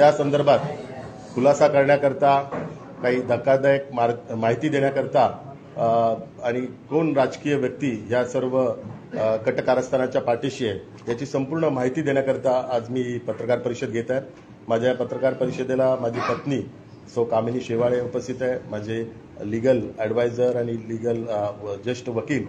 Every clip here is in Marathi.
त्या संदर्भात खुलासा करण्याकरता, काही धक्कादायक माहिती देण्याकरता आणि कोण राजकीय व्यक्ती ह्या सर्व कट कारस्थानाच्या पाठीशी आहे याची संपूर्ण माहिती देण्याकरता आज मी पत्रकार परिषद घेत आहे। माझ्या पत्रकार परिषदेला माझी पत्नी सौ कामिनी शेवाळे उपस्थित आहे, माझे लीगल ॲडवायझर आणि लीगल ज्येष्ठ वकील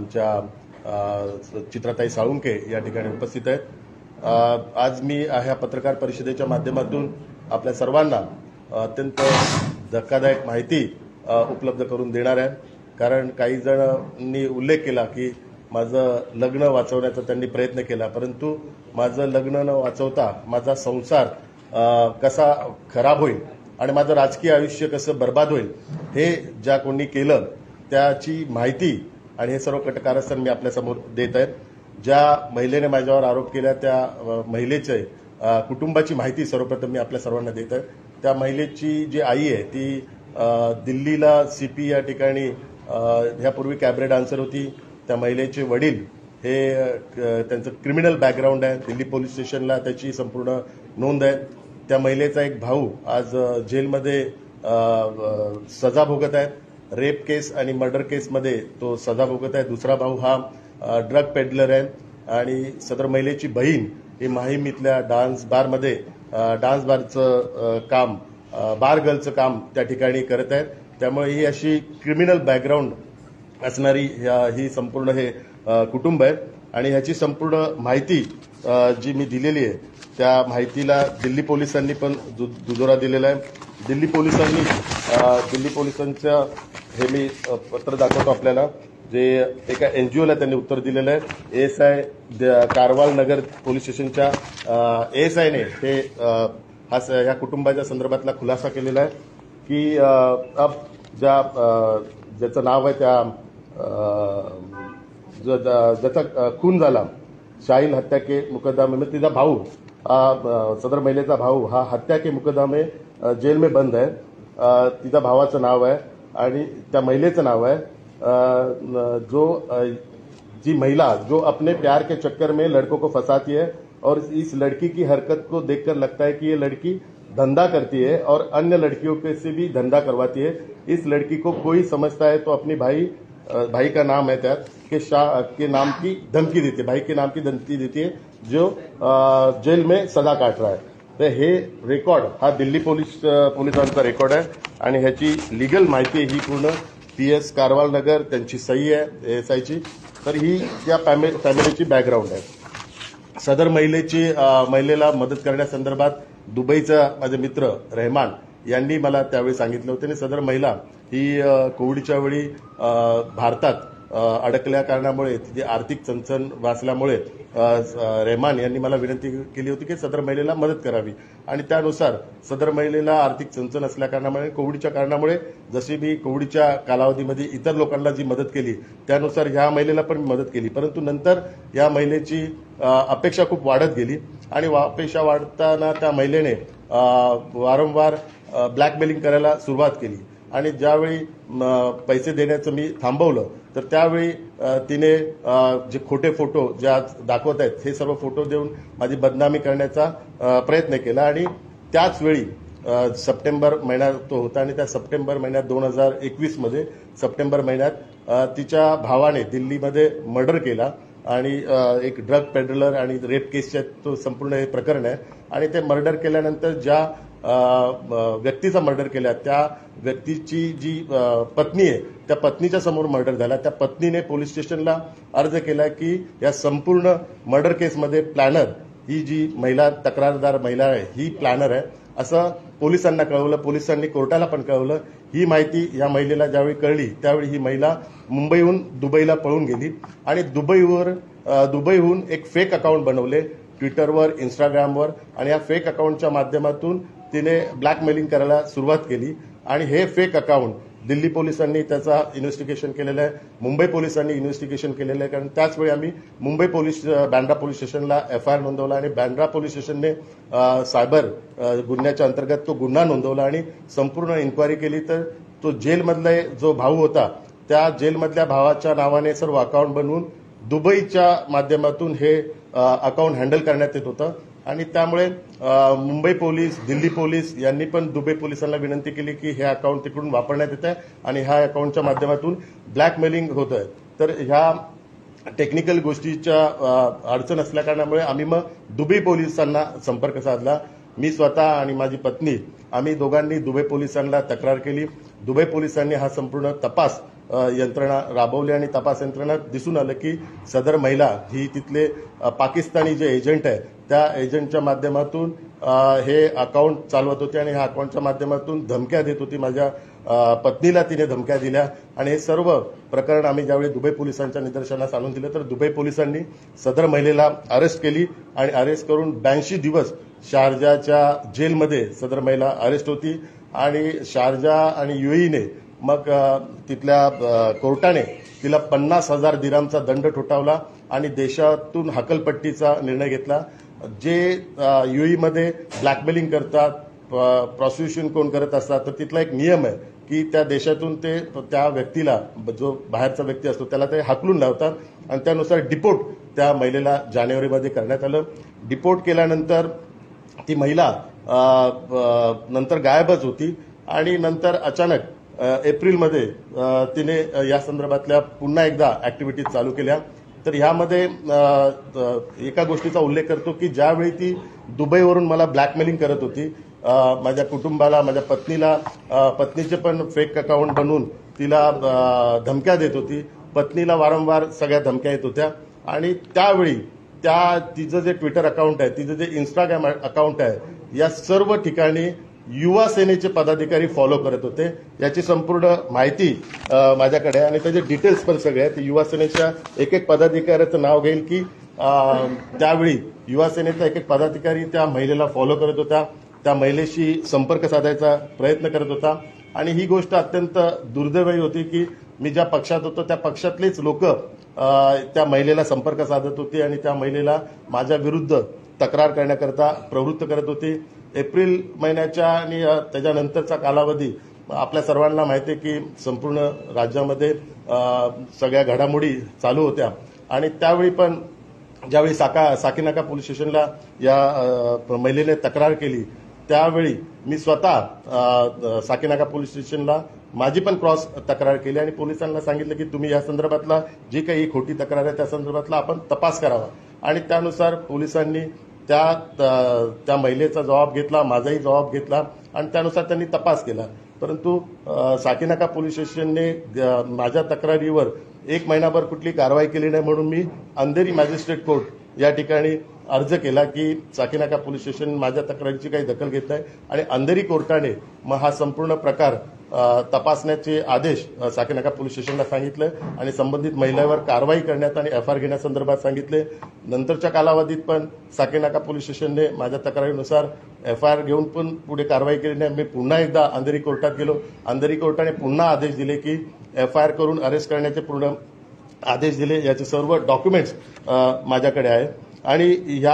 आमच्या चित्राताई साळुंके या ठिकाणी उपस्थित आहेत। आज मी ह्या पत्रकार परिषदेच्या माध्यमातून आपल्या सर्वांना अत्यंत धक्कादायक माहिती उपलब्ध करून देणार आहे। कारण काही जणांनी उल्लेख केला की माझं लग्न वाचवण्याचा त्यांनी प्रयत्न केला, परंतु माझं लग्न न वाचवता माझा संसार कसा खराब होईल आणि माझं राजकीय आयुष्य कसं बर्बाद होईल हे ज्या कोणी केलं त्याची माहिती आणि हे सर्व कटकारस्थान मी आपल्यासमोर देत आहे। ज्या महिलेने माझ्यावर आरोप केला त्या महिलेचे कुटुंबाची माहिती सर्वप्रथम मी आपल्या सर्वांना देत आहे। त्या महिलेची जी आई आहे ती दिल्लीला सीपी या ठिकाणी ह्यापूर्वी कॅबरे डान्सर होती। त्या महिलेचे वडील हे त्यांचं क्रिमिनल बॅकग्राऊंड आहे, दिल्ली पोलीस स्टेशनला त्याची संपूर्ण नोंद आहे। त्या महिलेचा एक भाऊ आज जेलमध्ये सजा भोगत आहे, रेप केस आणि मर्डर केसमध्ये तो सजा भोगत आहे। दुसरा भाऊ हा ड्रग पेडलर आहे आणि सदर महिलेची बहीण ही माहीम इथल्या डान्स बारमध्ये डान्स बारचं काम, बार गर्लचं काम त्या ठिकाणी करत आहेत। त्यामुळे ही अशी क्रिमिनल बॅकग्राऊंड असणारी ही संपूर्ण हे कुटुंब आहे आणि ह्याची संपूर्ण माहिती जी मी दिलेली आहे त्या माहितीला दिल्ली पोलिसांनी पण दुजोरा दिलेला आहे। दिल्ली पोलिसांचं हे मी पत्र दाखवतो आपल्याला, जे एका एनजीओला त्यांनी उत्तर दिलेलं आहे। एएसआय कारवाल नगर पोलीस स्टेशनच्या एएसआयने हे ह्या कुटुंबाच्या संदर्भातला खुलासा केलेला आहे की अब ज्याचं नाव आहे त्या ज्याचा खून झाला शाहील हत्या के मुकदमे में, तिचा भाऊ सदर महिलेचा भाऊ हा हत्या के मुकदमे जेल में बंद आहे। तिच्या भावाचं नाव आहे आणि त्या महिलेचं नाव आहे जी महिला जो अपने प्यार के चक्कर में लड़कों को फंसाती है और इस लड़की की हरकत को देखकर लगता है कि ये लड़की धंधा करती है और अन्य लड़कियों के से भी धंधा करवाती है। इस लड़की को कोई समझता है तो अपनी भाई का नाम है त्यात के शाह के नाम की धमकी देती है, भाई के नाम की धमकी देती है जो जेल में सजा काट रहा है। तर हे रेकॉर्ड हा दिल्ली पोलिसांचा रेकॉर्ड आहे आणि ह्याची लीगल माहिती ही पूर्ण PS कारवाल नगर त्यांची सही आहे एएसआयची। तर ही त्या फॅमिलीची बॅकग्राऊंड आहे। सदर महिलेला मदत करण्यासंदर्भात दुबईचा माझे मित्र रहमान यांनी मला त्यावेळी सांगितलं होतं आणि सदर महिला ही कोविडच्या वेळी भारतात अडकल्या कारणामुळे तिची आर्थिक चणचण वाचल्यामुळे रहमान यांनी मला विनंती केली होती की सदर महिलेला मदत करावी आणि त्यानुसार सदर महिलेला आर्थिक चणचण असल्या कारणामुळे कोविडच्या कारणामुळे जशी मी कोविडच्या कालावधीमध्ये इतर लोकांना जी मदत केली त्यानुसार ह्या महिलेला पण मदत केली, परंतु नंतर या महिलेची अपेक्षा खूप वाढत गेली आणि अपेक्षा वाढताना त्या महिलेने वारंवार ब्लॅकमेलिंग करायला सुरुवात केली आणि ज्यावेळी पैसे देण्याचं मी थांबवलं तर त्यावेळी तिने जे खोटे फोटो ज्या दाखवत आहेत हे सर्व फोटो देऊन माझी बदनामी करण्याचा प्रयत्न केला आणि त्याच वेळी सप्टेंबर महिना तो होता आणि त्या सप्टेंबर महिन्यात 2021 मध्ये सप्टेंबर महिन्यात तिच्या भावाने दिल्लीमध्ये मर्डर केला आणि एक ड्रग पेडलर आणि रेप केसच्या तो संपूर्ण हे प्रकरण आहे आणि ते मर्डर केल्यानंतर ज्या व्यक्तीचा मर्डर केला त्या व्यक्तीची जी पत्नी आहे त्या पत्नीच्या समोर मर्डर झाला। त्या पत्नीने पोलीस स्टेशनला अर्ज केला की या संपूर्ण मर्डर केसमध्ये प्लॅनर ही जी महिला तक्रारदार महिला आहे ही प्लॅनर आहे असं पोलिसांना कळवलं, पोलिसांनी कोर्टाला पण कळवलं। ही माहिती या महिलेला ज्यावेळी कळली त्यावेळी ही महिला मुंबईहून दुबईला पळून गेली आणि दुबईहून एक फेक अकाउंट बनवले ट्विटरवर, इंस्टाग्रामवर आणि या फेक अकाउंटच्या माध्यमातून तिने ब्लॅकमेलिंग करायला सुरुवात केली आणि हे फेक अकाउंट दिल्ली पोलिसांनी त्याचा इन्व्हेस्टिगेशन केलेलं आहे, मुंबई पोलिसांनी इन्व्हेस्टिगेशन केलेलं आहे। कारण त्याचवेळी आम्ही मुंबई बँड्रा पोलीस स्टेशनला FIR नोंदवला आणि बँड्रा पोलीस स्टेशनने सायबर गुन्ह्याच्या अंतर्गत तो गुन्हा नोंदवला आणि संपूर्ण इन्क्वायरी केली तर तो जेलमधला जो भाऊ होता त्या जेलमधल्या भावाच्या नावाने सर्व अकाउंट बनवून दुबईच्या माध्यमातून हे अकाउंट हँडल करण्यात येत होतं आणि त्यामुळे मुंबई पोलीस, दिल्ली पोलीस यांनी पण दुबई पोलिसांना विनंती केली की हे अकाउंट तिकडून वापरण्यात येत आहे आणि ह्या अकाउंटच्या माध्यमातून ब्लॅकमेलिंग होत आहे. तर ह्या टेक्निकल गोष्टीच्या अडचण असल्या कारणामुळे आम्ही मग दुबई पोलिसांना संपर्क साधला. मी स्वतः आणि माझी पत्नी आम्ही दोघांनी दुबई पोलिसांना तक्रार केली. दुबई पोलिसांनी हा संपूर्ण तपास यंत्रणा राबवली आणि तपास यंत्रणात दिसून आलं की सदर महिला ही तिथले पाकिस्तानी जे एजंट आहे त्या एजंटच्या माध्यमातून हे अकाउंट चालवत होते आणि ह्या अकाउंटच्या माध्यमातून धमक्या देत होती. माझ्या पत्नीला तिने धमक्या दिल्या आणि हे सर्व प्रकरण आम्ही ज्यावेळी दुबई पोलिसांच्या निदर्शनास आणून दिलं तर दुबई पोलिसांनी सदर महिलेला अरेस्ट केली आणि अरेस्ट करून 82 दिवस शारजाच्या जेलमध्ये सदर महिला अरेस्ट होती आणि शारजा आणि युएईने मग तिथल्या कोर्टाने तिला 50,000 दिरामचा दंड ठोठावला आणि देशातून हकलपट्टीचा निर्णय घेतला. जे युएईमध्ये ब्लॅकमेलिंग करतात, प्रॉसिक्युशन कोण करत असतात तर तिथला एक नियम आहे की त्या देशातून ते त्या व्यक्तीला जो बाहेरचा व्यक्ती असतो त्याला ते हाकलून लावतात आणि त्यानुसार डिपोर्ट त्या महिलेला जानेवारीमध्ये करण्यात आलं. डिपोर्ट केल्यानंतर ती महिला नंतर गायबच होती आणि नंतर अचानक एप्रिलमध्ये तिने या संदर्भातल्या पुन्हा एकदा ऍक्टिव्हिटीज चालू केल्या. तर ह्यामध्ये एका गोष्टीचा उल्लेख करतो की ज्यावेळी ती दुबईवरून मला ब्लॅकमेलिंग करत होती, माझ्या कुटुंबाला, माझ्या पत्नीला, पत्नीचे पण फेक अकाउंट बनवून तिला धमक्या देत होती. पत्नीला वारंवार सगळ्या धमक्या येत होत्या आणि त्यावेळी तिचं जे ट्विटर अकाउंट आहे, तिचं जे इंस्टाग्राम अकाउंट आहे, या सर्व ठिकाणी युवा सेनेचे पदाधिकारी फॉलो करत होते. याची संपूर्ण माहिती माझ्याकडे आणि त्याचे डिटेल्स पण सगळे आहेत. युवा सेनेच्या एक एक पदाधिकाऱ्याचं नाव घेईल की त्यावेळी युवा सेनेचा एक एक पदाधिकारी त्या महिलेला फॉलो करत होता, त्या महिलेशी संपर्क साधायचा प्रयत्न करत होता आणि ही गोष्ट अत्यंत दुर्दैवी होती की मी ज्या पक्षात होतो त्या पक्षातलेच लोक त्या महिलेला संपर्क साधत होते आणि त्या महिलेला माझ्या विरुद्ध तक्रार करण्याकरता प्रवृत्त करत होते. एप्रिल महिन्याच्या आणि त्याच्यानंतरचा कालावधी आपल्या सर्वांना माहिती आहे की संपूर्ण राज्यामध्ये सगळ्या घडामोडी चालू होत्या आणि त्यावेळी पण ज्यावेळी साकीनाका पोलीस स्टेशनला या महिलेने तक्रार केली त्यावेळी मी स्वतः साकीनाका पोलीस स्टेशनला माझी पण क्रॉस तक्रार केली आणि पोलिसांना सांगितलं की तुम्ही या संदर्भातला जी काही खोटी तक्रार आहे त्या संदर्भातला आपण तपास करावा आणि त्यानुसार पोलिसांनी त्या महिलेचा जबाब घेतला, माझाही जबाब घेतला आणि त्यानुसार त्यांनी तपास केला. परंतु साकीनाका पोलीस स्टेशनने माझ्या तक्रारीवर 1 महिनाभर कुठली कारवाई केली नाही म्हणून मी अंधेरी मॅजिस्ट्रेट कोर्ट या ठिकाणी अर्ज केला की साकीनाका पोलीस स्टेशन माझ्या तक्रारीची काही दखल घेत नाही आणि अंधेरी कोर्टाने मग हा संपूर्ण प्रकार तपासण्याचे आदेश साकीनाका पोलीस स्टेशनला सांगितले आणि संबंधित महिलेवर कारवाई करण्यात आणि एफआयआर घेण्यासंदर्भात सांगितले. नंतरच्या कालावधीत पण साकीनाका पोलीस स्टेशनने माझ्या तक्रारीनुसार एफआयआर घेऊन पण पुढे कारवाई केली नाही. मी पुन्हा एकदा अंधेरी कोर्टात गेलो. अंधेरी कोर्टाने पुन्हा आदेश दिले की एफआयआर करून अरेस्ट करण्याचे पूर्ण आदेश दिले. याचे सर्व डॉक्युमेंट्स माझ्याकडे आहे आणि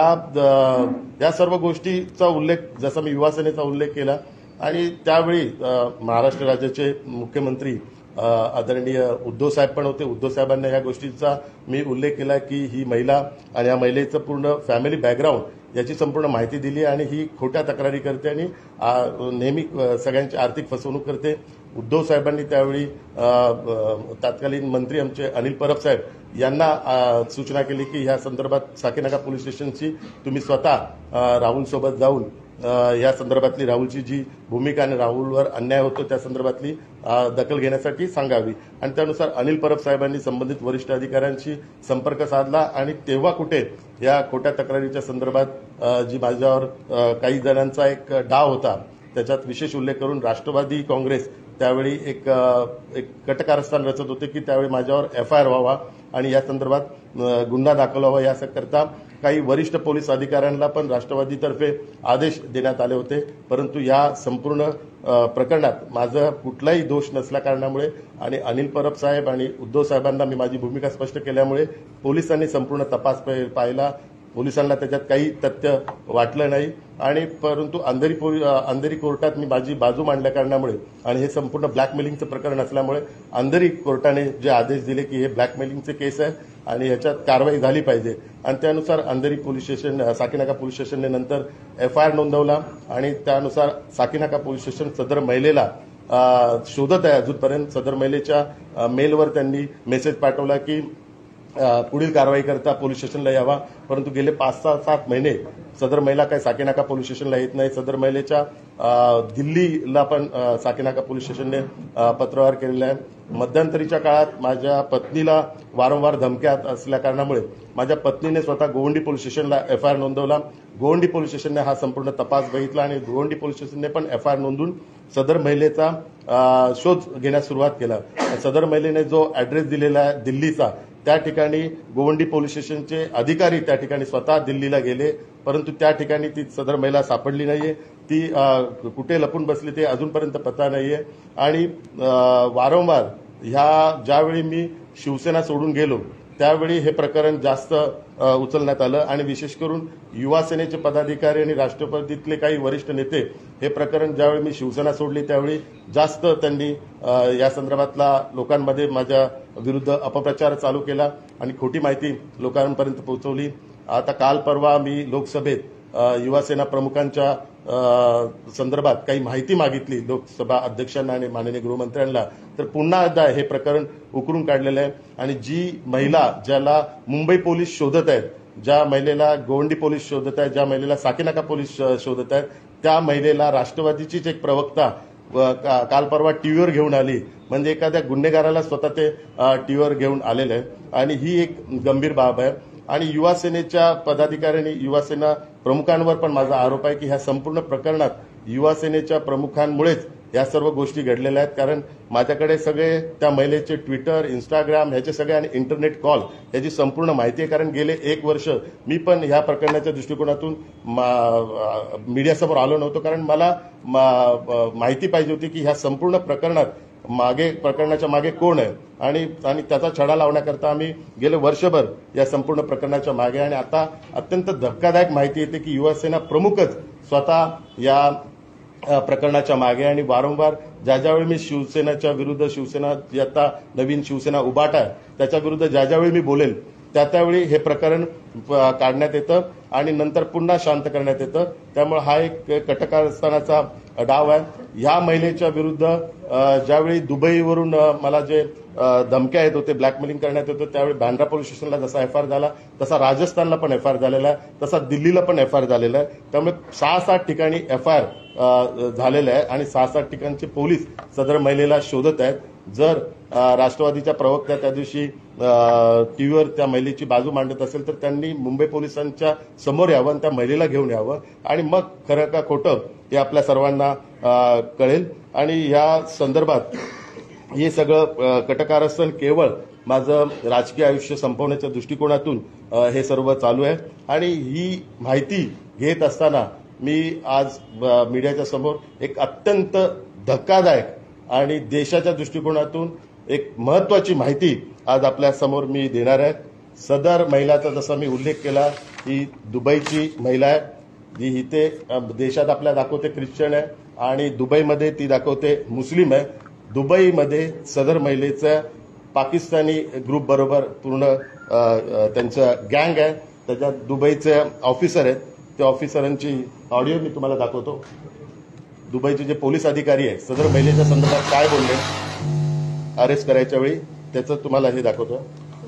या सर्व गोष्टीचा उल्लेख जसा मी युवा सेनेचा उल्लेख केला आणि त्यावेळी महाराष्ट्र राज्याचे मुख्यमंत्री आदरणीय उद्धव साहेब पण होते. उद्धव साहेबांना या गोष्टीचा मी उल्लेख केला की ही महिला आणि या महिलेचं पूर्ण फॅमिली बॅकग्राऊंड याची संपूर्ण माहिती दिली आणि ही खोट्या तक्रारी करते आणि नेहमी सगळ्यांची आर्थिक फसवणूक करते. उद्धव साहेबांनी त्यावेळी तत्कालीन मंत्री आमचे अनिल परब साहेब यांना सूचना केली की या संदर्भात साकीनाका पोलीस स्टेशनची तुम्ही स्वतः राहुल सोबत जाऊन या संदर्भातली राहुलची जी भूमिका आणि राहुलवर अन्याय होतो त्या संदर्भातली दखल घेण्यासाठी सांगावी आणि त्यानुसार अनिल परब साहेबांनी संबंधित वरिष्ठ अधिकाऱ्यांशी संपर्क साधला आणि तेव्हा कुठे या खोट्या तक्रारीच्या संदर्भात जी माझ्यावर काही जणांचा एक डाव होता त्याच्यात विशेष उल्लेख करून राष्ट्रवादी काँग्रेस त्यावेळी एक कटकारस्थान रचत होते की त्यावेळी माझ्यावर एफआयआर व्हावा आणि या संदर्भात गुन्हा दाखल व्हावा याकरता काही वरिष्ठ पोलीस अधिकाऱ्यांना पण राष्ट्रवादीतर्फे आदेश देण्यात आले होते. परंतु या संपूर्ण प्रकरणात माझा कुठलाही दोष नसल्या कारणामुळे आणि अनिल परब साहेब आणि उद्धव साहेबांना मी माझी भूमिका स्पष्ट केल्यामुळे पोलिसांनी संपूर्ण तपास पाहिला. पोलिसांना त्याच्यात काही तथ्य वाटलं नाही आणि परंतु अंधेरी कोर्टात मी माझी बाजू मांडल्या कारणामुळे आणि हे संपूर्ण ब्लॅकमेलिंगचं प्रकरण असल्यामुळे अंधेरी कोर्टाने जे आदेश दिले की हे ब्लॅकमेलिंगचे केस आहे आणि ह्याच्यात कारवाई झाली पाहिजे आणि त्यानुसार Andheri police station Sakinaka police स्टेशनने नंतर एफआयआर नोंदवला आणि त्यानुसार साकीनाका पोलीस स्टेशन सदर महिलेला शोधत आहे अजूनपर्यंत. सदर महिलेच्या मेलवर त्यांनी मेसेज पाठवला की पुढील कारवाई करता पोलीस स्टेशनला यावा, परंतु गेले 5-7 महिने सदर महिला काही साकीनाका पोलीस स्टेशनला येत नाही. सदर महिलेच्या दिल्लीला पण साकीनाका पोलीस स्टेशनने पत्रव्यवहार केलेला आहे. मध्यंतरीच्या काळात माझ्या पत्नीला वारंवार धमक्या असल्या कारणामुळे माझ्या पत्नीने स्वतः गोवंडी पोलीस स्टेशनला एफआयआर नोंदवला. गोवंडी पोलीस स्टेशनने हा संपूर्ण तपास बघितला आणि गोवंडी पोलीस स्टेशनने पण एफआयआर नोंदवून सदर महिलेचा शोध घेण्यास सुरुवात केला. सदर महिलेने जो ऍड्रेस दिलेला आहे दिल्लीचा, त्या ठिकाणी गोवंडी पोलीस स्टेशनचे अधिकारी त्या ठिकाणी स्वतः दिल्लीला गेले, परंतु त्या ठिकाणी ती सदर महिला सापडली नाहीये. ती कुठे लपून बसली ते अजूनपर्यंत पत्ता नाहीये आणि वारंवार ज्यावेळी मी शिवसेना सोडून गेलो त्यावेळी हे प्रकरण जास्त उचलण्यात आलं आणि विशेष करून युवा सेनेचे पदाधिकारी आणि राष्ट्रवादीतले काही वरिष्ठ नेते हे प्रकरण ज्यावेळी मी शिवसेना सोडली त्यावेळी जास्त त्यांनी या संदर्भातला लोकांमध्ये माझ्या विरुद्ध अपप्रचार चालू केला आणि खोटी माहिती लोकांपर्यंत पोहोचवली. आता काल परवा मी लोकसभेत युवा सेना प्रमुखांच्या संदर्भात काही माहिती मागितली लोकसभा अध्यक्षांना आणि माननीय गृहमंत्र्यांना, तर पुन्हा एकदा हे प्रकरण उकरून काढलेलं आहे आणि जी महिला ज्याला मुंबई पोलीस शोधत आहेत, ज्या महिलेला गोवंडी पोलीस शोधत आहेत, ज्या महिलेला साकीनाका पोलीस शोधत आहेत, त्या महिलेला राष्ट्रवादीचीच एक प्रवक्ता काल परवा टीव्हीवर घेऊन आली. म्हणजे एखाद्या गुन्हेगाराला स्वतः ते टीव्हीवर घेऊन आलेलं आहे आणि ही एक गंभीर बाब आहे. आणि युवा सेनेच्या पदाधिकाऱ्यांनी युवा सेना प्रमुखांवर पण माझा आरोप आहे की ह्या संपूर्ण प्रकरणात युवा सेनेच्या प्रमुखांमुळेच या सर्व गोष्टी घडलेल्या आहेत. कारण माझ्याकडे सगळे त्या महिलेचे ट्विटर, इंस्टाग्राम ह्याचे सगळे आणि इंटरनेट कॉल याची संपूर्ण माहिती आहे. कारण गेले 1 वर्ष मी पण ह्या प्रकरणाच्या दृष्टिकोनातून मीडियासमोर आलो नव्हतो, कारण मला माहिती पाहिजे होती की ह्या संपूर्ण प्रकरणात प्रकरणाच्या मागे कोण आहे आणि त्याचा छडा लावण्याकरता आम्ही गेले वर्षभर या संपूर्ण प्रकरणाच्या मागे. आणि आता अत्यंत धक्कादायक माहिती येते की युवा सेना प्रमुखच स्वतः या प्रकरणाच्या मागे आणि वारंवार ज्यावेळी मी शिवसेनेच्या विरुद्ध, शिवसेना जी आता नवीन शिवसेना उभाटा आहे त्याच्या विरुद्ध ज्यावेळी मी बोलेल त्यावेळी हे प्रकरण काढण्यात येतं आणि नंतर पुन्हा शांत करण्यात येतं. त्यामुळे हा एक कटकारस्थानाचा डाव आहे. ह्या महिलेच्या विरुद्ध ज्यावेळी दुबईवरून मला जे धमक्या येत होते, ब्लॅकमेलिंग करण्यात येतं, त्यावेळी बांद्रा पोलीस स्टेशनला जसा एफआयआर झाला तसा राजस्थानला पण एफआयआर झालेला आहे, तसा दिल्लीला पण एफआयआर झालेला आहे. त्यामुळे 6-7 ठिकाणी एफआयआर झालेला आहे आणि 6-7 ठिकाणचे पोलीस सदर महिलेला शोधत आहेत. जर राष्ट्रवादीच्या प्रवक्त्या त्या दिवशी टीव्हीवर त्या महिलेची बाजू मांडत असेल तर त्यांनी मुंबई पोलिसांच्या समोर यावं आणि त्या महिलेला घेऊन यावं आणि मग खरं का खोटं हे आपल्या सर्वांना कळेल. आणि या संदर्भात हे सगळं कटकारस्थान केवळ माझं राजकीय आयुष्य संपवण्याच्या दृष्टिकोनातून हे सर्व चालू आहे. आणि ही माहिती घेत असताना मी आज मीडियाच्या समोर एक अत्यंत धक्कादायक आणि देशाच्या दृष्टिकोनातून एक महत्वाची माहिती आज आपल्या समोर मी देणार आहे. सदर महिलाचा जसा मी उल्लेख केला ही दुबईची महिला आहे, जी इथे देशात आपल्या दाखवते ख्रिश्चन आहे आणि दुबईमध्ये ती दाखवते मुस्लिम आहे. दुबईमध्ये सदर महिलेचं पाकिस्तानी ग्रुप बरोबर पूर्ण त्यांचं गँग आहे. त्याच्यात दुबईचे ऑफिसर आहेत, त्या ऑफिसरांची ऑडिओ मी तुम्हाला दाखवतो. दुबईचे जे पोलीस अधिकारी आहेत सदर महिलेच्या संदर्भात काय बोलले अरेस्ट करायच्या वेळी त्याचं तुम्हाला हे दाखवतो.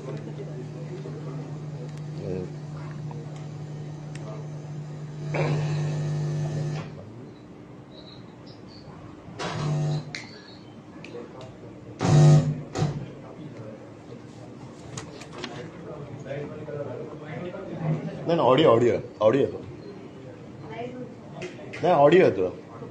नाही ऑडिओ ऑडिओ ऑडिओ येतो, नाही ऑडिओ येतो.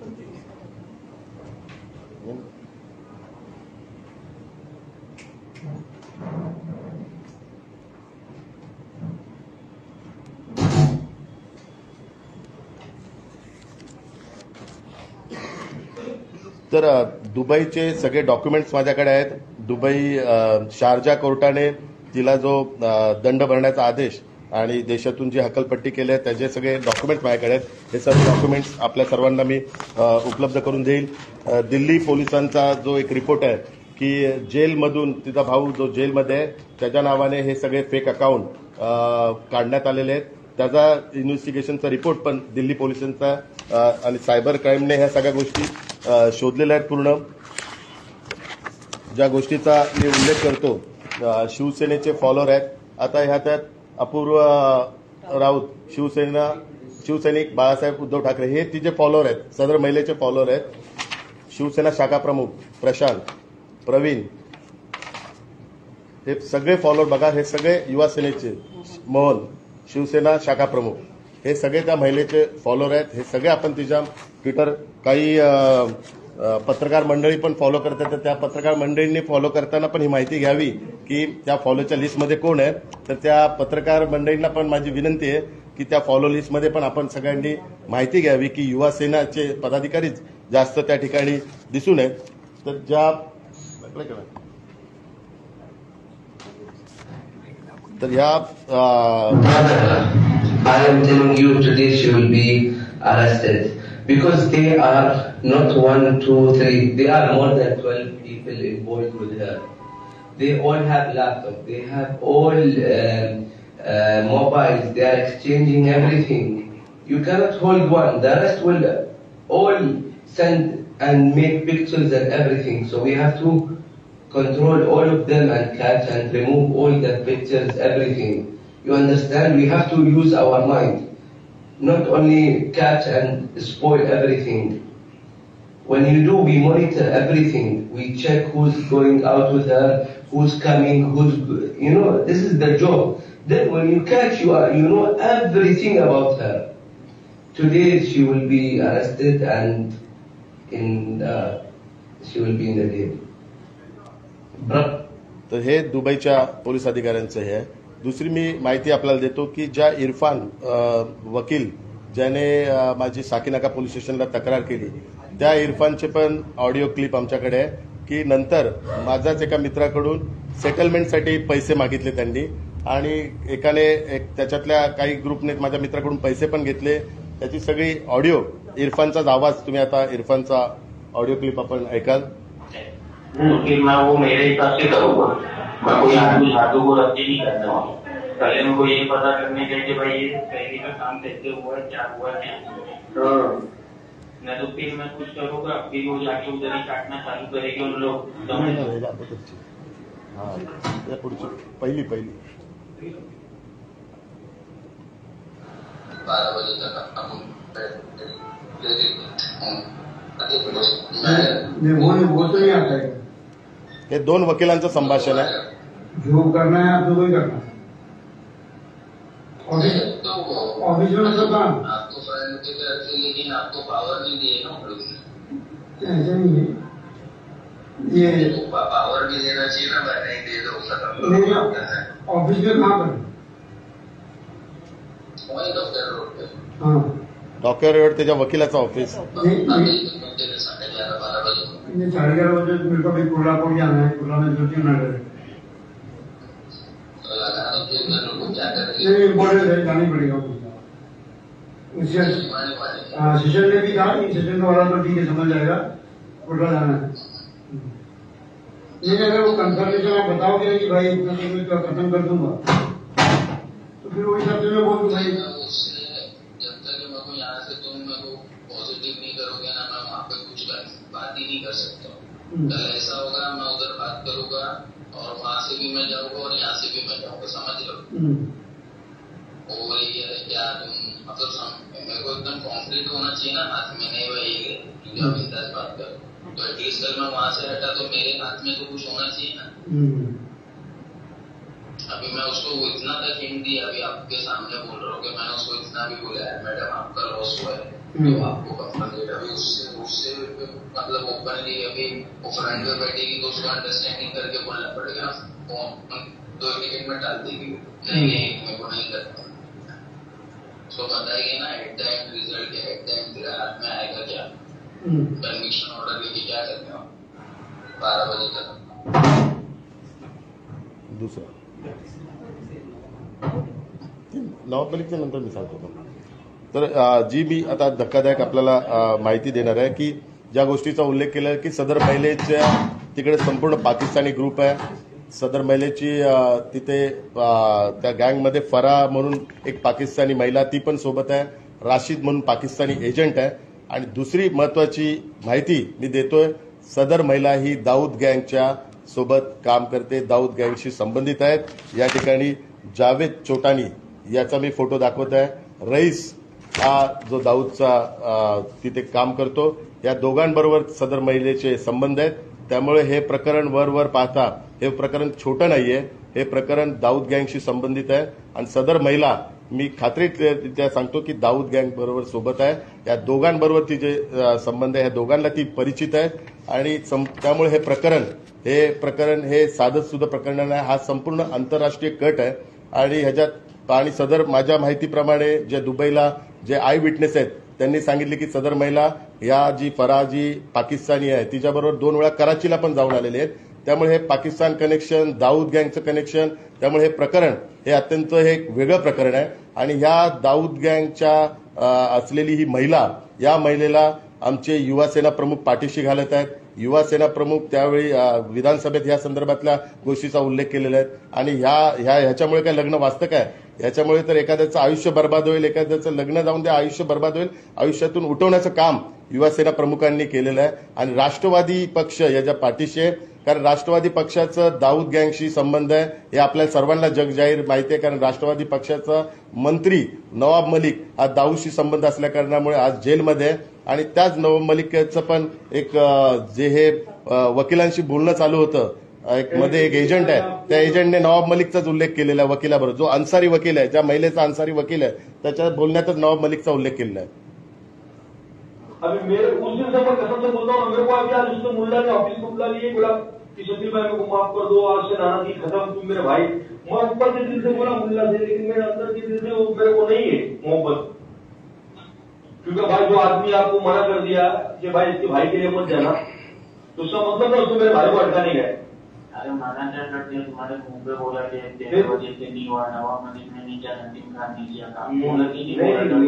तर दुबईचे सगळे डॉक्युमेंट्स माझ्याकडे आहेत. दुबई शारजा कोर्टाने तिला जो दंड भरण्याचा आदेश आणि देशातून जी हकलपट्टी केली आहे त्याचे सगळे डॉक्युमेंट माझ्याकडे आहेत. हे सर्व डॉक्युमेंट्स आपल्या सर्वांना मी उपलब्ध करून देईल. दिल्ली पोलिसांचा जो एक रिपोर्ट आहे की जेलमधून तिचा भाऊ जो जेलमध्ये आहे त्याच्या नावाने हे सगळे फेक अकाउंट काढण्यात आलेले आहेत. त्याचा इन्व्हेस्टिगेशनचा रिपोर्ट पण दिल्ली पोलिसांचा आणि सायबर क्राईमने ह्या सगळ्या गोष्टी शोधलेल्या आहेत. पूर्ण ज्या गोष्टीचा मी उल्लेख करतो, शिवसेनेचे फॉलोअर आहेत. आता ह्या त्यात अपूर्व राऊत शिवसैनिक बाळासाहेब उद्धव ठाकरे हे तिचे फॉलोअर आहेत. सदर महिलेचे फॉलोअर आहेत. शिवसेना शाखा प्रमुख प्रशांत, प्रवीण, हे सगळे फॉलोअर बघा. हे सगळे युवा सेनेचे मोहन, शिवसेना शाखा प्रमुख, हे सगळे त्या महिलेचे फॉलोअर आहेत. हे सगळे आपण तिच्या ट्विटर, काही पत्रकार मंडळी पण फॉलो करतात. तर त्या पत्रकार मंडळींनी फॉलो करताना पण ही माहिती घ्यावी की त्या फॉलोच्या लिस्टमध्ये कोण आहे. तर त्या पत्रकार मंडळींना पण माझी विनंती आहे की त्या फॉलो लिस्टमध्ये पण आपण सगळ्यांनी माहिती घ्यावी की युवा सेनाचे पदाधिकारीच जास्त त्या ठिकाणी दिसून आहेत. तर ज्या तर ह्या I am telling you today she will be arrested because they are not 1, 2, 3. They are more than 12 people involved with her. They all have laptop. They have all mobiles. They are exchanging everything. You cannot hold one. The rest will all send and make pictures and everything. So we have to control all of them and catch and remove all the pictures, everything. You understand? We have to use our mind, not only catch and spoil everything. When you do, we monitor everything. We check who's going out with her, who's coming, this is the job. Then when you catch, you know everything about her. Today she will be arrested and she will be in the jail. तर हे दुबईच्या पोलीस अधिकाऱ्यांचं हे आहे. दुसरी मी माहिती आपल्याला देतो की ज्या इरफान वकील ज्याने माझी साकीनाका पोलीस स्टेशनला तक्रार केली, त्या इरफानचे पण ऑडिओ क्लिप आमच्याकडे आहे की नंतर माझ्याच एका मित्राकडून सेटलमेंटसाठी पैसे मागितले त्यांनी आणि एकाने त्याच्यातल्या काही ग्रुपने माझ्या मित्राकडून पैसे पण घेतले. त्याची सगळी ऑडिओ, इरफानचाच आवाज, तुम्ही आता इरफानचा ऑडिओ क्लिप आपण ऐकाल. फिर मैं वो मेरे हिसाब से करूंगा. मैं कोई आदमी साधु को रद्दी नहीं करता हूँ. पहले मेरे को ये पता करने के लिए भाई ये पहले का काम कैसे हुआ, क्या हुआ, क्या नहीं तो फिर मैं कुछ करूंगा, फिर वो जाके उधर ही काटना चालू करेगी उन लोग. पहिली 12 बजे तक वो तो नहीं आता है. हे 2 वकिलांचं संभाषण आहे. जो करना है आपको वही करना है. ऑफिस में मतलब काम आपको फ्रेंड के करके, लेकिन आपको पावर नहीं दिए ना हम लोग. ऐसा नहीं है, ये पावर भी देना चाहिए ना. मैं नहीं दे दो खत्म. ऑफिस में कहाँ पर? वही डॉक्टर रोड पे. हाँ, डॉक्टर रोड त्याच्या वकिलाचं ऑफिस. 11:30 बजे मेरे को भी कोल्हापुर जाना है. कोल्हा में 2-3 मिनट इम्पोर्टेंट है, जानी पड़ेगा. सेशन में भी था, सेशन वाला तो ठीक है, समझ जाएगा. कोल्हा जाना है. लेकिन अगर वो कंफर्मेशन आप बताओगे कि भाई इतना समय तो खत्म कर दूंगा, तो फिर वही हिसाब से मैं बोल दूँ भाई. जब तक मैं को यहाँ से तुम मेरे को पॉजिटिव नहीं करोगे ना, मैं वहाँ पे कुछ बात ही नहीं कर सकता. कल ऐसा होगा, मैं उधर बात करूंगा और वहां से भी मैं जाऊंगा और यहाँ से भी मैं जाऊंगा. समझ लो. वो ये है क्या तुम मतलब मेरे को एकदम कॉन्फ्लिक्ट होना चाहिए ना हाथ में. नहीं भाई तुझे बिंदास बात कर, तो एटलीस्ट कल मैं वहां से हटा तो मेरे हाथ में तो कुछ होना चाहिए ना. अभी मैं उसको इतना तक हिंट दिया, अभी आपके सामने बोल रहा हूँ कि मैंने उसको इतना भी बोला है मैडम आपका लॉस हुआ है तो आपको कंपनसेट. अभी उससे मतलब ओपनली अभी वो फ्रंट पे बैठेगी तो उसको अंडरस्टैंडिंग करके बोलना पड़ेगा. वो 2 टिकट में डाल देगी. नहीं मेरे को नहीं करता. उसको बताएगी ना एट द एंड रिजल्ट क्या, एट द एंड तेरे हाथ में आएगा क्या. कन्विक्शन ऑर्डर लेके क्या करते हो 12 बजे तक. दूसरा नवाब मलिकच्या नंतर मी सांगतो. तर जी मी आता धक्कादायक आपल्याला माहिती देणार आहे की ज्या गोष्टीचा उल्लेख केला की सदर महिलेच्या तिकडे संपूर्ण पाकिस्तानी ग्रुप आहे. सदर महिलेची तिथे त्या गँगमध्ये फरा म्हणून एक पाकिस्तानी महिला ती पण सोबत आहे. राशिद म्हणून पाकिस्तानी एजंट आहे. आणि दुसरी महत्वाची माहिती मी देतोय, सदर महिला ही दाऊद गँगच्या सोबत काम करते, दाऊद गँगशी संबंधित आहेत. या ठिकाणी जावेद चोटानी याचा मी फोटो दाखवत आहे. रईस हा जो दाऊदचा तिथे काम करतो, या दोघांबरोबर सदर महिलेचे संबंध आहेत. त्यामुळे हे प्रकरण वर पाहता हे प्रकरण छोटं नाहीये. हे प्रकरण दाऊद गँगशी संबंधित आहे आणि सदर महिला मी खात्रीच्या सांगतो की दाऊद गँग बरोबर सोबत आहे. या दोघांबरोबर तिचे संबंध आहे, या दोघांना ती परिचित आहे. आणि त्यामुळे हे प्रकरण हे साधं सुद्धा प्रकरण नाही, हा संपूर्ण आंतरराष्ट्रीय कट आहे. आणि ह्याच्यात आणि सदर माझ्या माहितीप्रमाणे जे दुबईला जे आय विटनेस आहेत त्यांनी सांगितले की सदर महिला या जी फराह जी पाकिस्तानी आहे तिच्याबरोबर 2 वेळा कराचीला पण जाऊन आलेले आहेत. त्यामुळे हे पाकिस्तान कनेक्शन, दाऊद गँगचं कनेक्शन, त्यामुळे हे प्रकरण हे अत्यंत एक वेगळं प्रकरण आहे. आणि ह्या दाऊद गँगच्या असलेली ही महिला, या महिलेला आमचे युवा सेना प्रमुख पाठीशी घालत आहेत. युवा सेना प्रमुख त्यावेळी विधानसभेत या संदर्भातल्या गोष्टीचा उल्लेख केलेला आहे. आणि ह्याच्यामुळे काय लग्न वाचतं काय? याच्यामुळे तर एखाद्याचं आयुष्य बर्बाद होईल, एखाद्याचं लग्न जाऊन द्या आयुष्य बर्बाद होईल. आयुष्यातून उठवण्याचं काम युवा सेना प्रमुखांनी केलेलं आहे. आणि राष्ट्रवादी पक्ष याच्या पाठीशी आहे, कारण राष्ट्रवादी पक्षाचं दाऊद गँगशी संबंध आहे हे आपल्याला सर्वांना जगजाहीर माहिती आहे. कारण राष्ट्रवादी पक्षाचा मंत्री नवाब मलिक हा दाऊदशी संबंध असल्या कारणामुळे आज जेलमध्ये आहे. आणि त्याच नवाब मलिकचं पण एक जे हे वकिलांशी बोलणं चालू होतं, मध्ये एक एजंट आहे, त्या एजंटने नवाब मलिकचाच उल्लेख केलेला आहे वकिलाबरोबर. जो अन्सारी वकील आहे, ज्या महिलेचा अन्सारी वकील आहे, त्याच्या बोलण्यातच नवाब मलिकचा उल्लेख केलेला आहे. अभी मेरे उस दिन से मैं कसम से बोलता हूँ, मेरे को अभी आज उसने मुल्ला ने ऑफिस को बुला लिए, बोला कि शकील भाई मेरे को माफ कर दो, आज से नाराजगी खत्म, तुम मेरे भाई. मैं ऊपर के दिल से बोला मुल्ला से, लेकिन मेरे अंदर के दिल से वो मेरे को नहीं है मोहब्बत. क्योंकि भाई जो आदमी आपको मना कर दिया कि भाई इसके भाई के लिए मत जाना, तो उसका मतलब है उसको मेरे भाई को अटका नहीं गया. अरे मना क्या करते हैं, तुम्हारे मुंह पे बोला कि तेरे वजह से नहीं हुआ, नवाब मलिक ने नहीं चाहा, इनकार नहीं किया था. लेकिन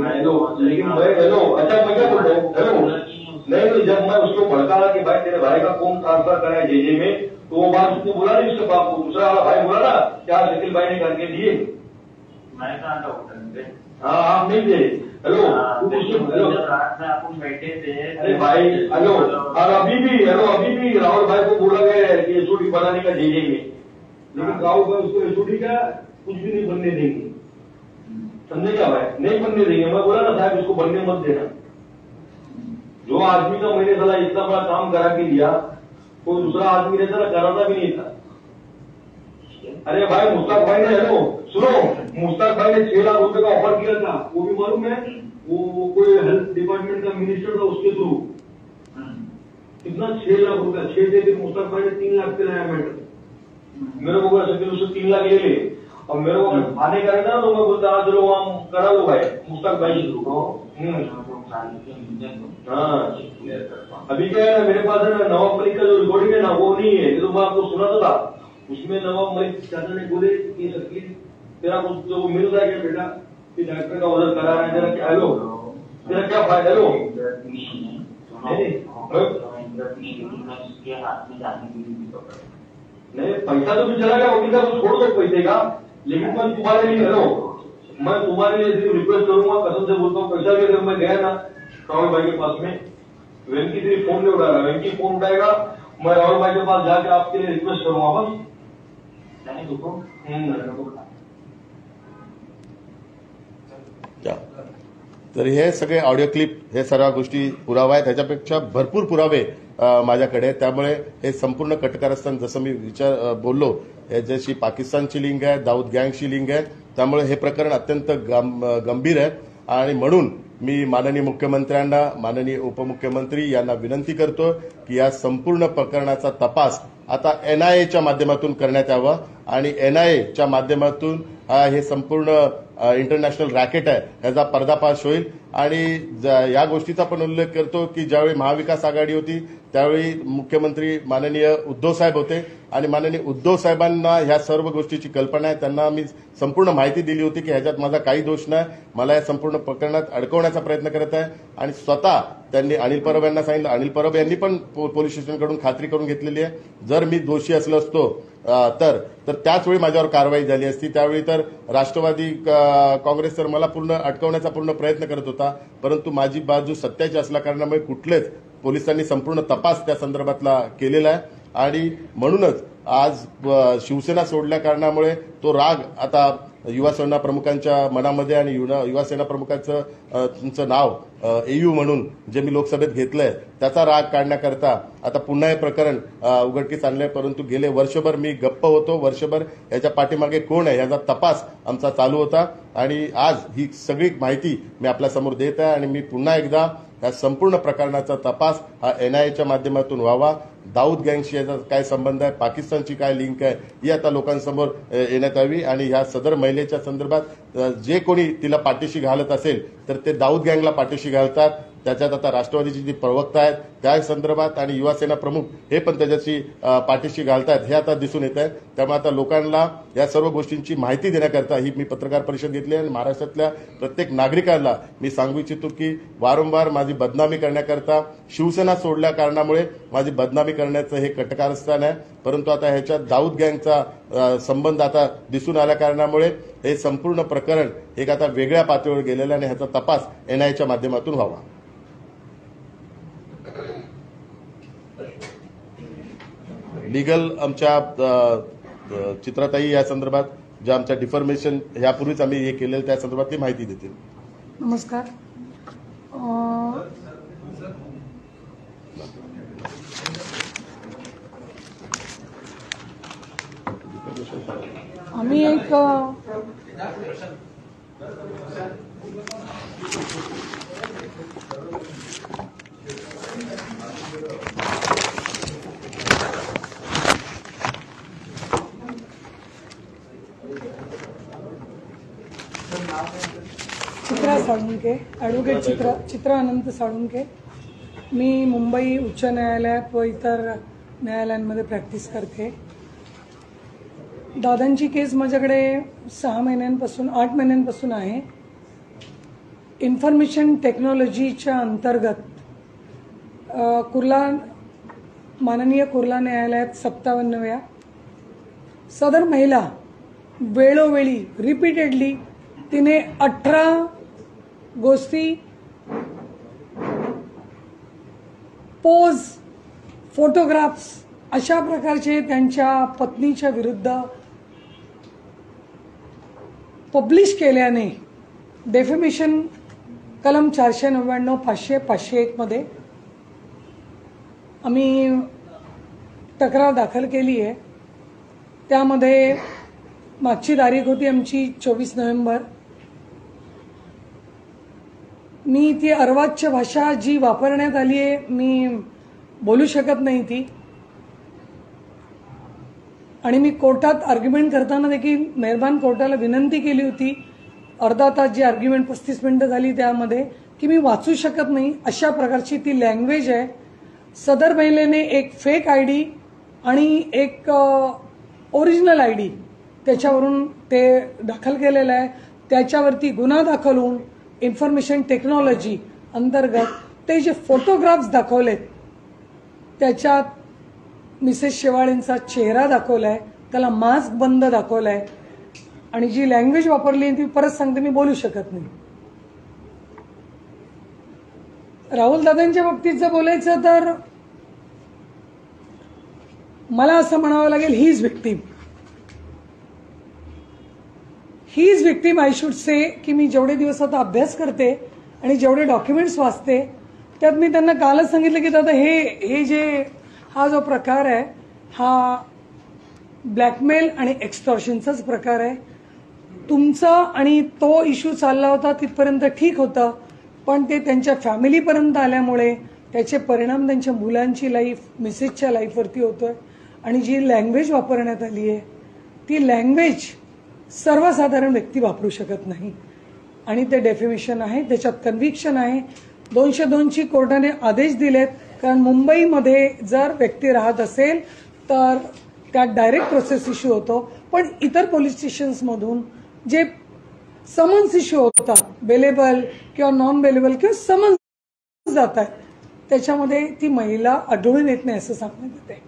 मैं हेलो, अच्छा मैं क्या बोल रहा हूँ, हेलो नहीं, जब मैं उसको भड़का कि भाई तेरे भाई का कौन ट्रांसफर करा है जेजे में, तो वो बात उसने बोला नहीं उसके बाप को. दूसरा वाला भाई बोला ना क्या शकील भाई ने करके दिए. मैं कहा था उठने. हाँ आप नहीं थे. हेलो रात में आप बैठे थे. अरे भाई हेलो, और अभी भी राहुल भाई को बोला गया है कि एसओडी बनाने का जेजे में, लेकिन राहुल भाई उसको एसओडी का कुछ भी नहीं बनने देंगे. समझे क्या भाई, नहीं बनने देंगे. मैं बोला ना साहब इसको बनने मत देना. जो आदमी का मैंने साला इतना बड़ा काम करा के दिया, कोई दूसरा आदमी रहता ना कराता भी नहीं था. अरे भाई मुश्ताक भाई ने, हेलो सुनो, मुश्ताक भाई ने 6 लाख रुपए का ऑफर किया था, वो भी मालूम है, वो कोई हेल्थ डिपार्टमेंट का मिनिस्टर था उसके थ्रू. कितना 6 लाख रुपया, 6 से फिर मुश्ताक भाई ने 3 लाख पे लाया मैटर. मेरे को फिर उससे 3 लाख ले ले, और मेरे को आने का रहता ना तो मैं बोलता चलो वहां करा लो भाई मुश्ताक भाई के थ्रू. हाँ अभी क्या है ना, मेरे पास है ना नवाब मलिक का जो रिकॉर्डिंग है ना वो नहीं है, तो मैं आपको सुनाता था. उसमें नवाब मलिक चाचा ने बोले कि शकील तेरा कुछ जो मिल रहा है क्या बेटा, कि डॉक्टर का ऑर्डर करा रहा है, तेरा क्या हेलो, तेरा क्या फायदा. हेलो नहीं पैसा तो भी चला गया वकील का, तो छोड़ दो पैसे का, लेकिन मैं तुम्हारे लिए, हेलो मैं तुम्हारे लिए सिर्फ रिक्वेस्ट करूंगा, कसम से बोलता हूँ. पैसा भी अगर मैं गया ना राहुल भाई के पास में, वेंकी तेरी फोन नहीं उठा रहा, वेंकी फोन उठाएगा, मैं राहुल भाई के पास जाके आपके लिए रिक्वेस्ट करूंगा बस. तर हे सगळे ऑडिओ क्लिप, हे सर्व गोष्टी पुरावा आहेत. ह्याच्यापेक्षा भरपूर पुरावे माझ्याकडे आहेत. त्यामुळे हे संपूर्ण कटकारस्थान, जसं मी बोललो, याच्याशी पाकिस्तानची लिंक आहे, दाऊद गँगशी लिंक आहे. त्यामुळे हे प्रकरण अत्यंत गंभीर आहे. आणि म्हणून मी माननीय मुख्यमंत्र्यांना, माननीय उपमुख्यमंत्री यांना विनंती करतो की या संपूर्ण प्रकरणाचा तपास आता एनआयएच्या माध्यमातून करण्यात यावा. आणि एनआयएच्या माध्यमातून हे संपूर्ण इंटरनॅशनल रॅकेट आहे ह्याचा पर्दाफाश होईल. आणि या गोष्टीचा पण उल्लेख करतो की ज्यावेळी महाविकास आघाडी होती त्यावेळी मुख्यमंत्री माननीय उद्धव साहेब होते आणि माननीय उद्धव साहेबांना ह्या सर्व गोष्टीची कल्पना आहे. त्यांना मी संपूर्ण माहिती दिली होती की ह्याच्यात माझा काही दोष नाही, मला या संपूर्ण प्रकरणात अडकवण्याचा प्रयत्न करत आहे. आणि स्वतः त्यांनी अनिल परब यांना सांगितलं. अनिल परब यांनी पण पोलीस स्टेशनकडून खात्री करून घेतलेली आहे जर मी दोषी असलो असतो तर त्याच वेळी माझ्यावर कारवाई झाली असती. त्यावेळी तर राष्ट्रवादी काँग्रेस तर मला पूर्ण अडकवण्याचा पूर्ण प्रयत्न करत होता, परंतु माझी बाजू सत्याची असल्या कारणामुळे कुठलेच पोलिसांनी संपूर्ण तपास त्या संदर्भातला केलेला आहे. आणि म्हणूनच आज शिवसेना सोडल्या कारणामुळे तो राग आता युवासेना प्रमुखांच्या मनामध्ये आणि युवासेना प्रमुखांचं तुमचं नाव एयू म्हणून जे मी लोकसभेत घेतलंय त्याचा राग काढण्याकरता आता पुन्हा हे प्रकरण उघडकीस आणलंय. परंतु गेले वर्षभर मी गप्प होतो. वर्षभर याच्या पाठीमागे कोण आहे याचा तपास आमचा चालू होता आणि आज ही सगळी माहिती मी आपल्यासमोर देत आहे. आणि मी पुन्हा एकदा या संपूर्ण प्रकरणाचा तपास हा एनआयएच्या माध्यमातून व्हावा. दाऊद गँगशी याचा काय संबंध आहे, पाकिस्तानची काय लिंक आहे ही आता लोकांसमोर येण्यात यावी. आणि ह्या सदर महिलेच्या संदर्भात जे कोणी तिला पाठीशी घालत असेल तर ते दाऊद गँगला पाठीशी घालतात. त्याच्यात आता राष्ट्रवादीची जी प्रवक्ता आहेत त्या संदर्भात आणि युवासेना प्रमुख हे पण त्याच्याशी पाठीशी घालतात हे आता दिसून येत आहे. त्यामुळे आता लोकांना या सर्व गोष्टींची माहिती देण्याकरता ही मी पत्रकार परिषद घेतली आहे. आणि महाराष्ट्रातल्या प्रत्येक नागरिकांना मी सांगू इच्छितो की वारंवार माझी बदनामी करण्याकरता शिवसेना सोडल्या कारणामुळे माझी बदनामी करण्याचं हे कटकारस्थान आहे. परंतु आता ह्याच्यात दाऊद गँगचा संबंध आता दिसून आल्या कारणामुळे हे संपूर्ण प्रकरण एक आता वेगळ्या पातळीवर गेलेलं आणि ह्याचा तपास एनआयएच्या माध्यमातून व्हावा. लीगल आमच्या चित्राताई या संदर्भात ज्या आमच्या डिफॉर्मेशन यापूर्वीच आम्ही हे केलेलं त्या संदर्भातली माहिती देतील. नमस्कार. आम्ही एक चित्रा साळुंके, ॲडव्होकेट चित्रा अनंत साळुंके. मी मुंबई उच्च न्यायालयात व इतर न्यायालयांमध्ये प्रॅक्टिस करते. दादांची केस माझ्याकडे 8 महिन्यांपासून आहे. इन्फॉर्मेशन टेक्नॉलॉजीच्या अंतर्गत माननीय कुर्ला न्यायालयात 57व्या सदर महिला वेळोवेळी रिपीटेडली तिने 18 गोष्टी पोज, फोटोग्राफ्स अशा प्रकारचे त्यांच्या पत्नीच्या विरुद्ध पब्लिश केल्याने डेफेमेशन कलम 499, 500, 501 मध्ये आम्ही तक्रार दाखल केली आहे. त्यामध्ये मागची तारीख होती आमची 24 नोव्हेंबर. मी ती अर्वाच्य भाषा जी वापरण्यात आली आहे मी बोलू शकत नाही ती. आणि मी कोर्टात आर्ग्युमेंट करताना देखील मेहरबान कोर्टाला विनंती केली होती अर्धा तास जी आर्ग्युमेंट 35 मिनिटं झाली त्यामध्ये की मी वाचू शकत नाही अशा प्रकारची ती लँग्वेज आहे. सदर महिलेने एक फेक आयडी आणि एक ओरिजिनल आयडी त्याच्यावरून ते दाखल केलेलं आहे. त्याच्यावरती गुन्हा दाखल होऊन इन्फॉर्मेशन टेक्नॉलॉजी अंतर्गत ते जे फोटोग्राफ्स दाखवलेत त्याच्यात मिसेस शेवाळेंचा चेहरा दाखवलाय, त्याला मास्क बंद दाखवलाय आणि जी लँग्वेज वापरली ती परत सांगते मी बोलू शकत नाही. राहुल दादांच्या बाबतीत जर बोलायचं तर मला असं म्हणावं लागेल he is victim I should say की मी जेवढे दिवस आता अभ्यास करते आणि जेवढे डॉक्युमेंट्स वाचते त्यात मी त्यांना कालच सांगितलं की दादा हे जे हा जो प्रकार आहे हा ब्लॅकमेल आणि एक्स्टॉर्शनचाच प्रकार आहे. तुमचा आणि तो इश्यू चालला होता तिथपर्यंत ठीक होतं, पण ते त्यांच्या फॅमिलीपर्यंत आल्यामुळे त्याचे परिणाम त्यांच्या मुलांची लाईफ, मिसेसच्या लाईफवरती होतोय. आणि जी लँग्वेज वापरण्यात आली आहे ती लँग्वेज सर्वसाधारण व्यक्ती वापरू शकत नाही. आणि ते डेफेमेशन आहे, त्याच्यात कन्व्हिक्शन आहे. 202ची कोर्टाने आदेश दिलेत, कारण मुंबईमध्ये जर व्यक्ती राहत असेल तर त्यात डायरेक्ट प्रोसेस इश्यू होतो. पण इतर पोलीस स्टेशन्समधून जे समन्स इश्यू होतात, बेलेबल किंवा नॉन बेलेबल किंवा समन्स जात आहेत, त्याच्यामध्ये ती महिला आढळून येत नाही असं सांगण्यात येते.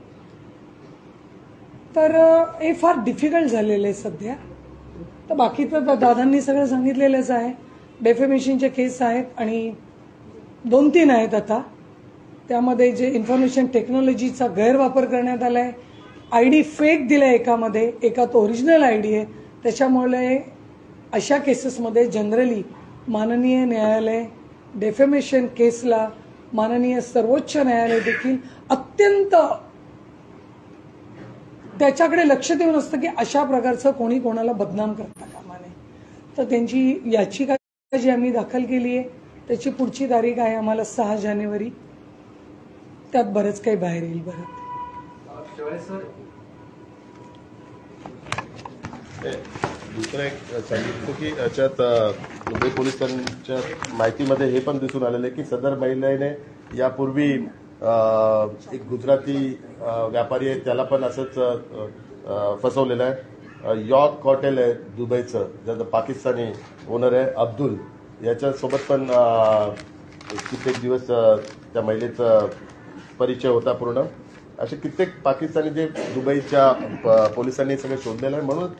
तर हे फार डिफिकल्ट झालेलं आहे सध्या. तर बाकीचं दादांनी सगळं सांगितलेलंच आहे. डेफेमेशनचे केस आहेत आणि 2-3 आहेत आता. त्यामध्ये जे इन्फॉर्मेशन टेक्नॉलॉजीचा गैरवापर करण्यात आलाय, आयडी फेक दिलाय एकामध्ये, एकात ओरिजिनल आयडी आहे. त्याच्यामुळे अशा केसेसमध्ये जनरली माननीय न्यायालय डेफेमेशन केसला माननीय सर्वोच्च न्यायालय देखील अत्यंत त्याच्याकडे लक्ष देऊन असतं की अशा प्रकारचं कोणी कोणाला बदनाम करता कामा नये. तर त्यांची याचिका जी आम्ही दाखल केली आहे त्याची पुढची तारीख आहे आम्हाला 6 जानेवारी. त्यात बरंच काही बाहेर येईल. दुसरं एक सांगितलं की याच्यात मुंबई पोलिसांच्या माहितीमध्ये हे पण दिसून आलेलं आहे की सदर महिलेने यापूर्वी एक गुजराती व्यापारी आहे त्याला पण असंच फसवलेलं आहे. यॉर्क हॉटेल आहे दुबईचं, ज्याचा पाकिस्तानी ओनर आहे अब्दुल, याच्यासोबत पण कित्येक दिवस त्या महिलेचा परिचय होता पूर्ण. असे कित्येक पाकिस्तानी जे दुबईच्या पोलिसांनी सगळं शोधलेलं आहे. म्हणून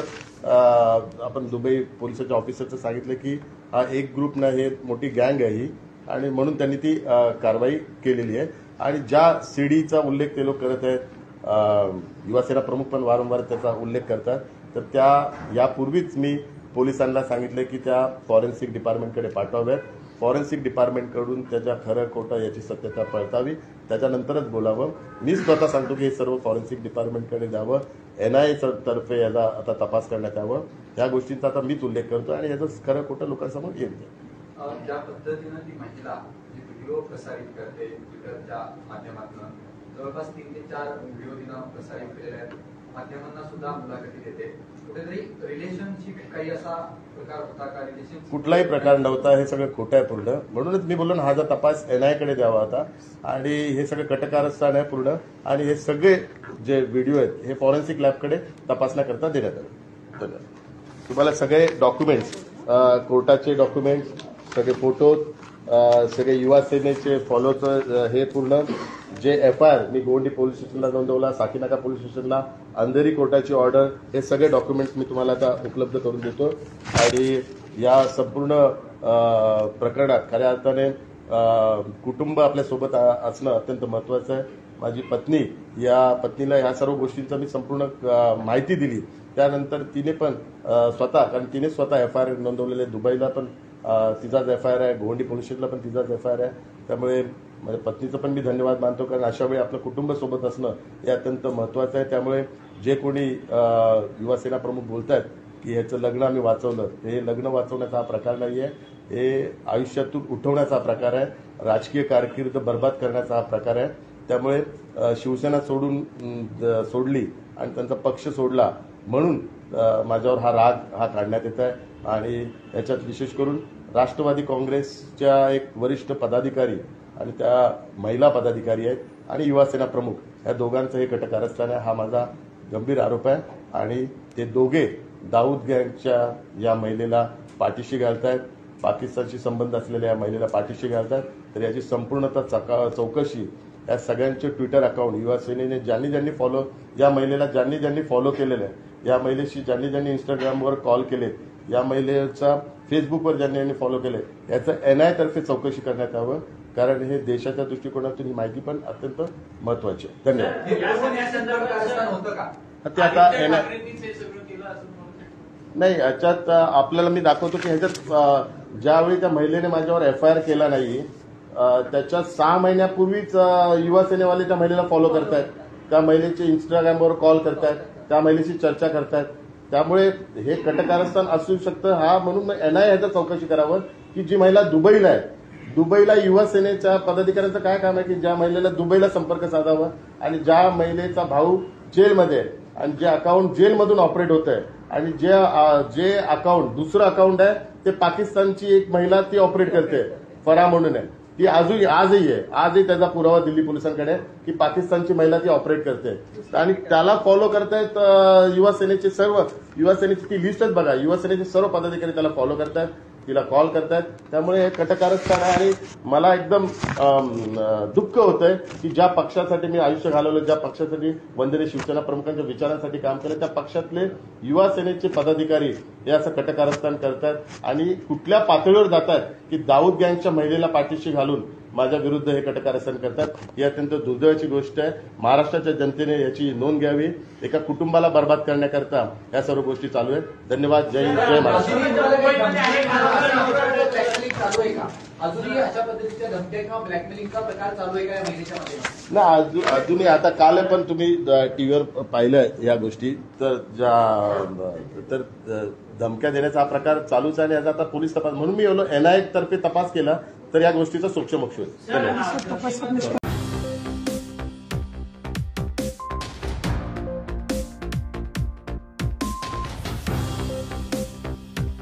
त्यानंतर आपण दुबई पोलिसांच्या ऑफिसरचं सांगितलं की हा एक ग्रुप नाही, हे मोठी गँग आहे ही, आणि म्हणून त्यांनी ती कारवाई केलेली आहे. आणि ज्या सीडीचा उल्लेख ते लोक करत आहेत, युवासेना प्रमुख पण वारंवार त्याचा उल्लेख करतात, तर त्या यापूर्वीच मी पोलिसांना सांगितलं की त्या फॉरेन्सिक डिपार्टमेंटकडे पाठवाव्यात. फॉरेन्सिक डिपार्टमेंटकडून त्याच्या खरं खोटं याची सत्यता पडतावी, त्याच्यानंतरच बोलावं. मी स्वतः सांगतो की हे सर्व फॉरेन्सिक डिपार्टमेंटकडे जावं, NIA तर्फे याचा आता तपास करण्यात यावं. या गोष्टींचा आता मीच उल्लेख करतो आणि याचं खरं खोटं लोकांसमोर येईल. ज्या पद्धतीनं ती महिला जी व्हिडिओ प्रसारित करते ट्विटरच्या माध्यमातून, जवळपास 3 ते 4 व्हिडिओ तिनं प्रसारित केलेले आहेत, माध्यमांना सुद्धा मुलाखती देते, कुठेतरी रिलेशनशिप काही असा प्रकार होता का? रिलेशनशिप कुठलाही प्रकार नव्हता, हे सगळं खोटं आहे पूर्ण. म्हणूनच मी बोललो ना, हा तपास NIA कडे द्यावा होता. आणि हे सगळं कटकारस्थान आहे पूर्ण, आणि हे सगळे जे व्हिडिओ आहेत हे फॉरेन्सिक लॅबकडे तपासण्याकरता देण्यात आले. धन्यवाद. तुम्हाला सगळे डॉक्युमेंट्स, कोर्टाचे डॉक्युमेंट्स, सगळे फोटो, सगळे युवा सेनेचे फॉलोचं हे पूर्ण जे FIR मी गोवंडी पोलीस स्टेशनला नोंदवला, साकीनाका पोलीस स्टेशनला, अंधेरी कोर्टाची ऑर्डर, हे सगळे डॉक्युमेंट्स मी तुम्हाला आता उपलब्ध करून देतो. आणि या संपूर्ण प्रकरणात खऱ्या अर्थाने कुटुंब आपल्यासोबत असणं अत्यंत महत्वाचं आहे. माझी पत्नी, या पत्नीला ह्या सर्व गोष्टींचा मी संपूर्ण माहिती दिली. त्यानंतर तिने पण स्वतः, कारण तिने स्वतः FIR नोंदवलेले, दुबईला पण तिचाच FIR आहे, गोवंडी पोलीस स्टेशनला पण तिचाच FIR आहे. त्यामुळे माझ्या पत्नीचं पण मी धन्यवाद मानतो, कारण अशा वेळी आपलं कुटुंब सोबत असणं हे अत्यंत महत्वाचं आहे. त्यामुळे जे कोणी युवासेना प्रमुख बोलत आहेत की ह्याचं लग्न आम्ही वाचवलं, हे लग्न वाचवण्याचा हा प्रकार नाही आहे, हे आयुष्यातून उठवण्याचा प्रकार आहे, राजकीय कारकीर्द बर्बाद करण्याचा हा प्रकार आहे. त्यामुळे शिवसेना सोडली आणि त्यांचा पक्ष सोडला म्हणून माझ्यावर हा राग काढण्यात येत आहे. आणि याच्यात विशेष करून राष्ट्रवादी काँग्रेसच्या एक वरिष्ठ पदाधिकारी आणि त्या महिला पदाधिकारी आहेत आणि युवासेना प्रमुख या दोघांचं हे कटकारस्थान आहे, हा माझा गंभीर आरोप आहे. आणि ते दोघे दाऊद गँगच्या या महिलेला पाठीशी घालतायत, पाकिस्तानशी संबंध असलेल्या या महिलेला पाठीशी घालतात. तर याची संपूर्णतः चौकशी, या सगळ्यांचे ट्विटर अकाउंट युवासेनेने ज्यांनी फॉलो, या महिलेला ज्यांनी फॉलो केलेलं आहे, या महिलेशी ज्यांनी इंस्टाग्रामवर कॉल केले, या महिलेचा फेसबुकवर ज्यांनी फॉलो केले, याचं NIA तर्फे चौकशी करण्यात यावं, कारण हे देशाच्या दृष्टिकोनातून ही माहिती पण अत्यंत महत्वाची आहे. धन्यवाद. ते आता नाही, याच्यात आपल्याला मी दाखवतो की ह्याच्यात ज्यावेळी त्या महिलेने माझ्यावर FIR केला नाही, त्याच्या 6 महिन्यापूर्वीच युवासेनेवाले त्या महिलेला फॉलो करतायत, त्या महिलेचे इंस्टाग्रामवर कॉल करतायत, त्या महिलेशी चर्चा करतायत. त्यामुळे हे कटकारस्थान असू शकतं. हा म्हणून NIA ह्याचा चौकशी करावं की जी महिला दुबईला आहे, दुबईला युवा सेनेच्या पदाधिकाऱ्यांचं काय काम आहे की ज्या महिलेला दुबईला संपर्क साधावा, आणि ज्या महिलेचा भाऊ जेलमध्ये आहे आणि जे अकाउंट जेलमधून ऑपरेट होत आहे आणि जे अकाउंट दुसरं अकाउंट आहे ते पाकिस्तानची एक महिला ती ऑपरेट करते, फरा म्हणून आहे, ती आजही आहे, आजही त्याचा पुरावा दिल्ली पोलिसांकडे आहे की पाकिस्तानची महिला ती ऑपरेट करते आणि त्याला फॉलो करतायत युवा सेनेची ती लिस्टच बघा, युवा सेनेचे सर्व पदाधिकारी त्याला फॉलो करतायत, तिला कॉल करतायत. त्यामुळे हे कटकारस्थान आहे आणि मला एकदम दुःख होतंय की ज्या पक्षासाठी मी आयुष्य घालवलं, ज्या पक्षासाठी वंदनीय शिवसेना प्रमुखांच्या विचारांसाठी काम केलं, त्या पक्षातले युवा सेनेचे पदाधिकारी हे असं कटकारस्थान करतात आणि कुठल्या पातळीवर जातात की दाऊद गँगच्या महिलेला पाठीशी घालून माझ्या विरुद्ध हे कटकारस्थान करतात. ही अत्यंत दुर्दैवाची गोष्ट आहे. महाराष्ट्राच्या जनतेने याची नोंद घ्यावी. एका कुटुंबाला बर्बाद करण्याकरता या सर्व गोष्टी चालू आहेत. धन्यवाद. जय हिंद, जय महाराष्ट्र. अजूनही अशा पद्धतीच्या धमक्या किंवा ब्लॅकमेलिंगचा प्रकार चालू आहे का या महिलेच्या मध्ये? नाही, अजूनही आता काल पण तुम्ही टीव्हीवर पाहिलं या गोष्टी, तर धमक्या देण्याचा हा प्रकार चालूच आहे आणि याचा आता पोलीस तपास म्हणून मी एनआयए तर्फे तपास केला तर या गोष्टीचा सोक्षमोक्ष होईल.